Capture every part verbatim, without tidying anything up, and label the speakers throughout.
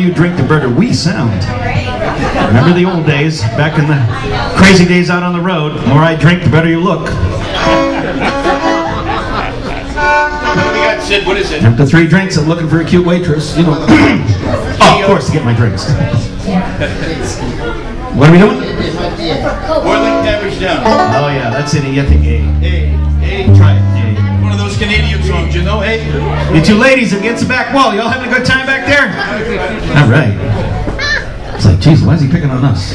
Speaker 1: you drink, the better we sound. Remember the old days, back in the crazy days out on the road? The more I drink, the better you look.
Speaker 2: What do we got, Sid? What is it?
Speaker 1: After three drinks, I'm looking for a cute waitress. You know. Oh, of course, to get my drinks. What are we doing?
Speaker 2: Boiling cabbage down.
Speaker 1: Oh yeah, that's it. I think A.
Speaker 2: Hey, hey,
Speaker 1: Try it. A.
Speaker 2: one of those Canadian songs, you know, hey?
Speaker 1: You two ladies against the back wall. Y'all having a good time back there? All right. It's like, geez, why is he picking on us?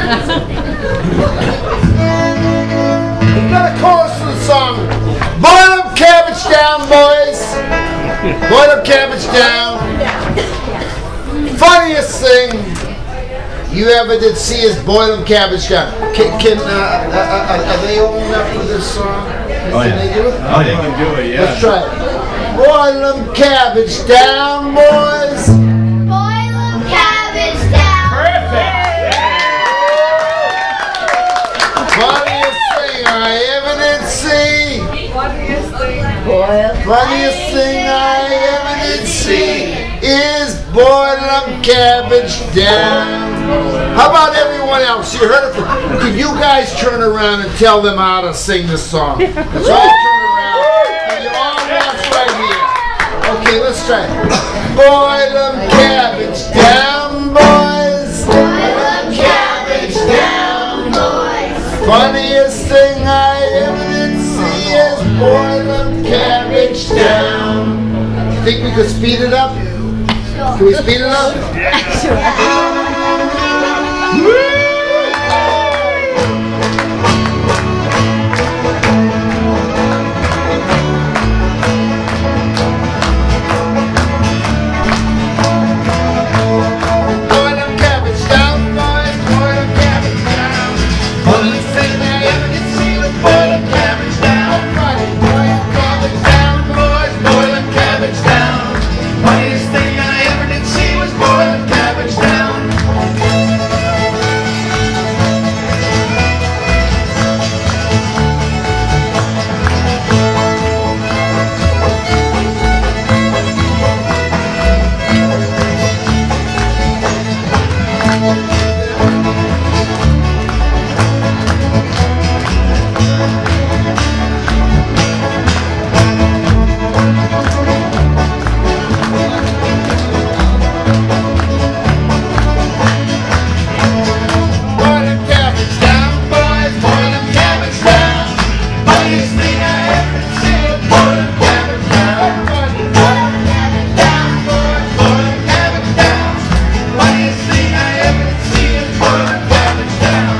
Speaker 3: We've got a chorus for the song. Boil up cabbage down, boys. Boil up cabbage down. Funniest thing you ever did see is boil up cabbage down. Can, can uh, uh, uh, are they old enough for this song? Can
Speaker 1: Oh yeah.
Speaker 3: they do it?
Speaker 1: Oh yeah.
Speaker 2: Do it, yeah.
Speaker 3: Let's try it. Boil them cabbage down, boys.
Speaker 4: Boil them cabbage down.
Speaker 2: Perfect.
Speaker 3: Funniest thing I ever did see. Funniest thing I ever did see is boil them cabbage down. How about everyone else? You heard it from, could you guys turn around and tell them how to sing this song? Let's all turn around. And you all watch right here. Okay, let's try it. Boil them cabbage down, boys.
Speaker 4: Boil them cabbage down, boys.
Speaker 3: Funniest thing I ever did see is boil them cabbage down. You think we could speed it up? Can we speed it up? Boil them cabbage down, boys. Boil them cabbage down. Funniest thing I ever did see was boil them cabbage down. Boil them cabbage down, boys. Boil them cabbage down. Funniest thing I ever did see was boil them cabbage down. Boil them cabbage down, boys. Boil them cabbage down. Funniest thing I ever did see was boil them cabbage down. Boil them cabbage down, boys. Boil them cabbage down. Funniest thing I ever did see was boil them cabbage down.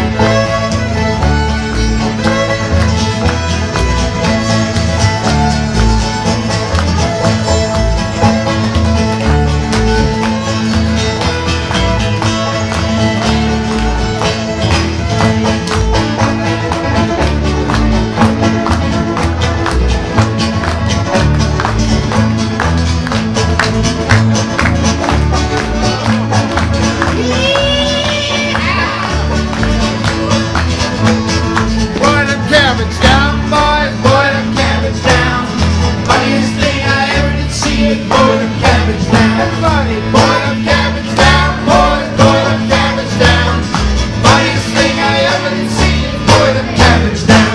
Speaker 3: Boil them cabbage down, boys. Boil them cabbage down. Funniest thing I ever did see is boil them cabbage down. Everybody, boil them cabbage down, boys. Boil them cabbage down. Funniest thing I ever did see is boil them cabbage down.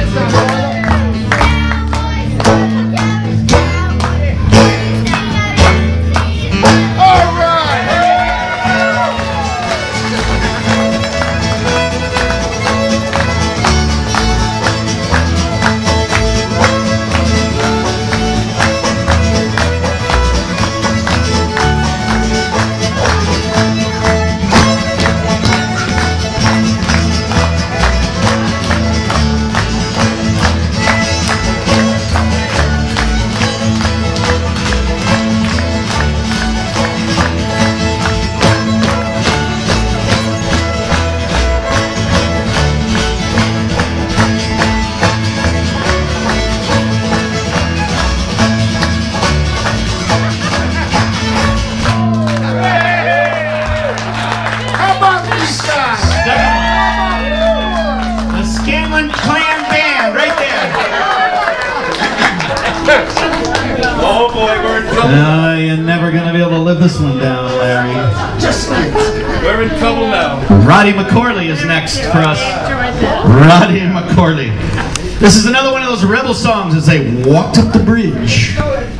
Speaker 3: All right. How about these guys?
Speaker 1: The Scanlon Clan Band, right there.
Speaker 2: Oh boy, we're in trouble.
Speaker 1: Uh, you're never gonna be able to live this one down, Larry.
Speaker 2: We're in trouble now.
Speaker 1: Roddy McCorley is next for us. Roddy McCorley. This is another one of those rebel songs as they walked up the bridge.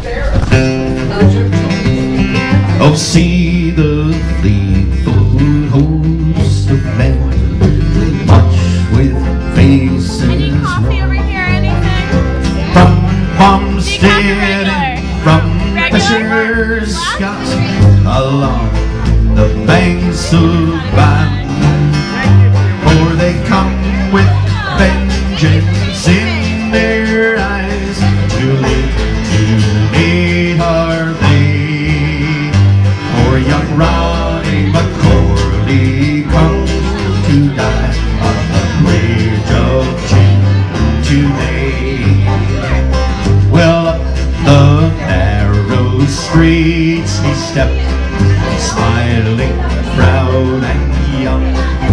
Speaker 1: Oh, see the fleet-footed host of men march with faces
Speaker 5: Any coffee over here, anything?
Speaker 1: from Farmstead
Speaker 5: regular?
Speaker 1: and from
Speaker 5: Regular?
Speaker 1: Fisher's Scott along the banks of Bann, for they come with vengeance in their eyes. Too late, too late are they, for young Roddy McCorley comes to die on the bridge of June today. Well, up the narrow streets he stepped, smiling, proud and young,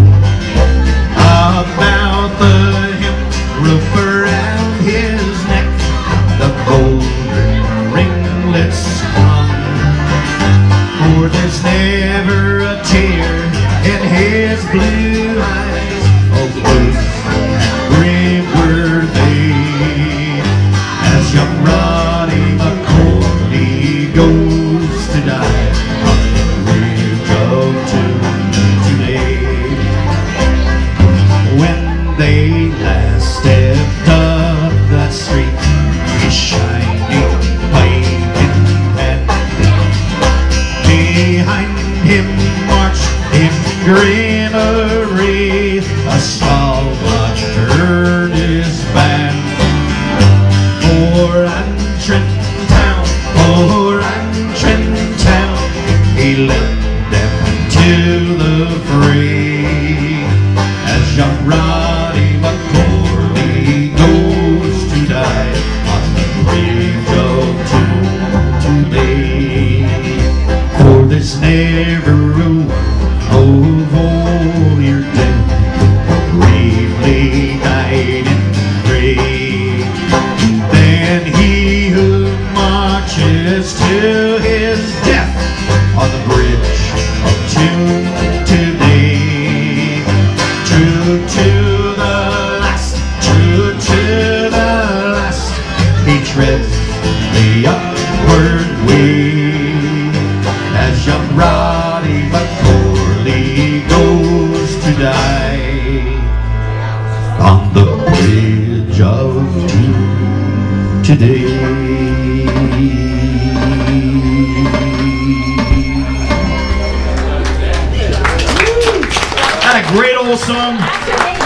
Speaker 1: about the hemp roof around his neck the golden ringlets hung, for there's never a tear in his blue eyes. Oh, blue and grim were they, as young Roddy McCorley goes to die on the bridge of June today. When they last stepped up that street, his shining pipe in hand, behind him marched in grim array a stalwart Ernest band. For Antrim town, for Antrim town, he led them to the fray, as young Roddy McCorley goes to die on the bridge of June today. For there's never a one of all your dead bravely died in grey than he who marches to his death on the bridge of June today. True to the last, true to the last, he treads the upward way, as young Roddy McCorley goes to die on the bridge of June today. That a great old song.